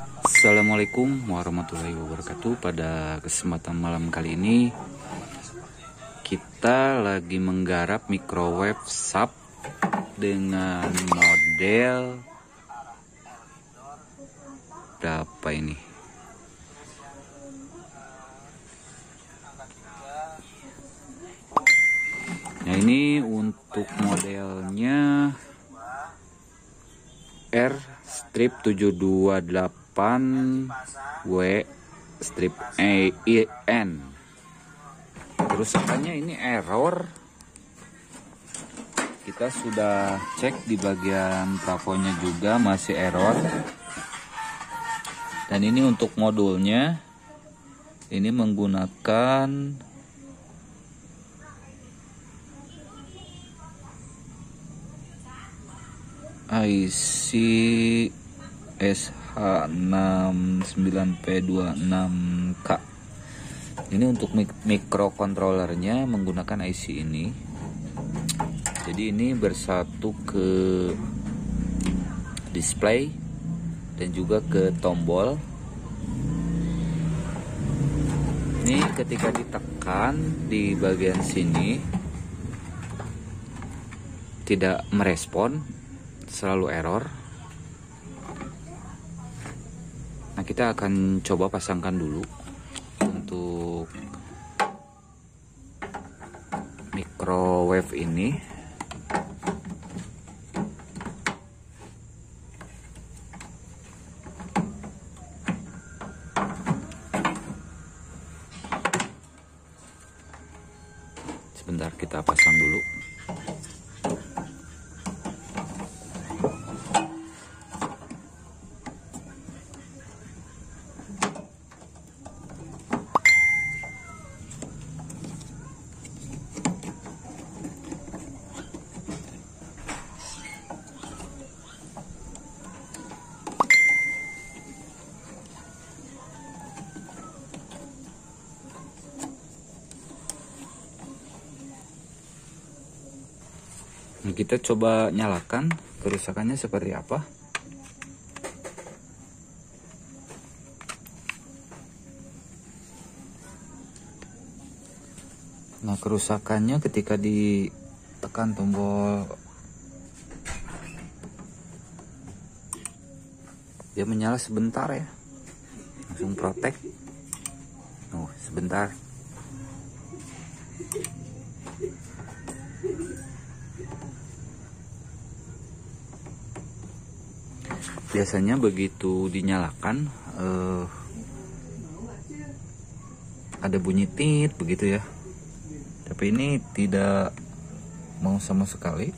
Assalamualaikum warahmatullahi wabarakatuh. Pada kesempatan malam kali ini kita lagi menggarap microwave sub dengan model berapa ini? Nah, ini untuk modelnya R strip 728W strip EN. Kerusakannya ini error. Kita sudah cek di bagian plafonnya juga masih error. Dan ini untuk modulnya, ini menggunakan IC SH69P26K. Ini untuk microcontrollernya menggunakan IC ini. Jadi ini bersatu ke display dan juga ke tombol. Ini ketika ditekan di bagian sini tidak merespon, selalu error. Nah, kita akan coba pasangkan dulu untuk microwave ini. Sebentar, kita pasang dulu. Nah, kita coba nyalakan kerusakannya seperti apa. Nah, kerusakannya ketika ditekan tombol, dia menyala sebentar ya, langsung protek. Oh, sebentar. Biasanya begitu dinyalakan ada bunyi tit begitu ya, tapi ini tidak mau sama sekali.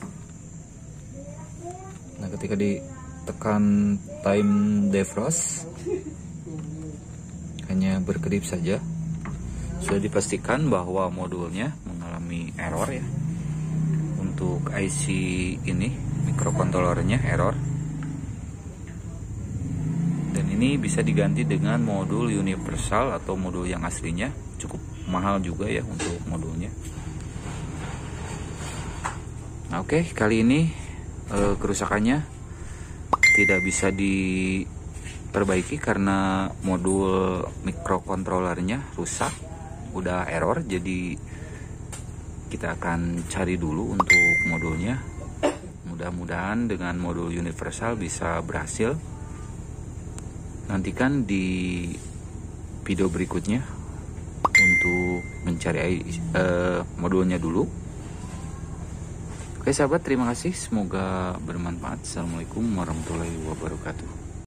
Nah, ketika ditekan time defrost hanya berkedip saja. Sudah dipastikan bahwa modulnya mengalami error ya. Untuk IC ini, microcontrollernya error. Ini bisa diganti dengan modul universal atau modul yang aslinya, cukup mahal juga ya untuk modulnya. Nah, oke, kali ini kerusakannya tidak bisa diperbaiki karena modul microcontrollernya rusak, udah error. Jadi kita akan cari dulu untuk modulnya. Mudah-mudahan dengan modul universal bisa berhasil. Nantikan di video berikutnya untuk mencari modulnya dulu. Oke sahabat, terima kasih, semoga bermanfaat. Assalamualaikum warahmatullahi wabarakatuh.